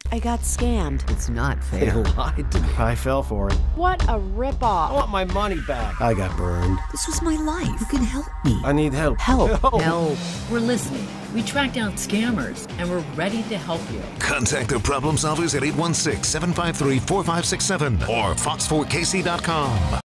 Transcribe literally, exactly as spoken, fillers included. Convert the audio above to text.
I got scammed. It's not They fair. lied to me. I fell for it. What a ripoff. I want my money back. I got burned. This was my life. You can help me. I need help. Help. Help. We're listening. We track down scammers, and we're ready to help you. Contact the problem solvers at eight one six, seven five three, four five six seven or fox four k c dot com.